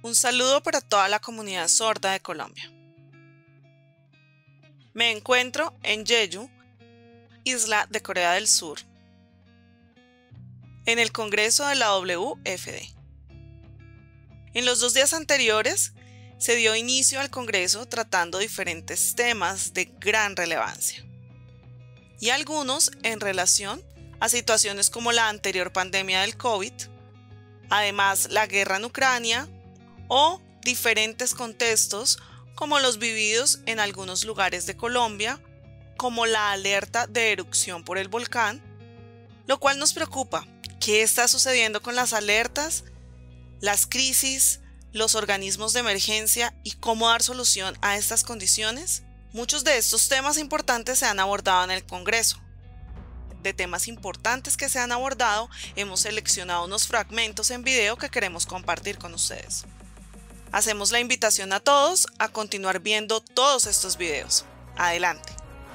Un saludo para toda la comunidad sorda de Colombia. Me encuentro en Jeju, isla de Corea del Sur, en el Congreso de la WFD. En los 2 días anteriores se dio inicio al Congreso tratando diferentes temas de gran relevancia, y algunos en relación a situaciones como la anterior pandemia del COVID, además la guerra en Ucrania o diferentes contextos como los vividos en algunos lugares de Colombia, como la alerta de erupción por el volcán, lo cual nos preocupa. ¿Qué está sucediendo con las alertas, las crisis, los organismos de emergencia y cómo dar solución a estas condiciones? Muchos de estos temas importantes se han abordado en el Congreso. De temas importantes que se han abordado, hemos seleccionado unos fragmentos en video que queremos compartir con ustedes. Hacemos la invitación a todos a continuar viendo todos estos videos. Adelante.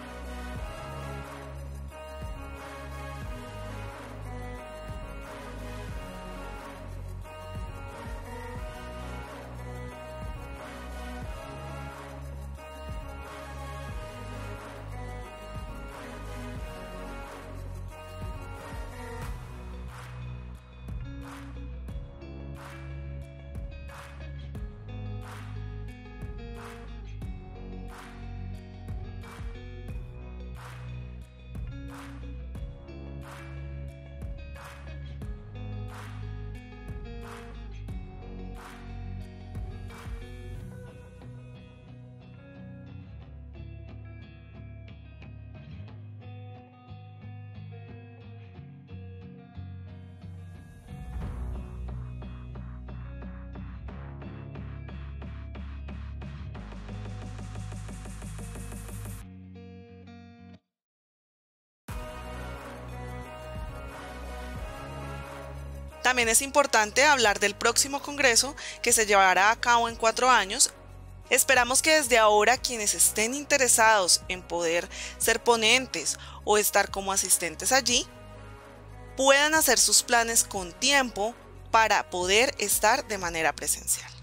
También es importante hablar del próximo Congreso que se llevará a cabo en 4 años. Esperamos que desde ahora quienes estén interesados en poder ser ponentes o estar como asistentes allí, puedan hacer sus planes con tiempo para poder estar de manera presencial.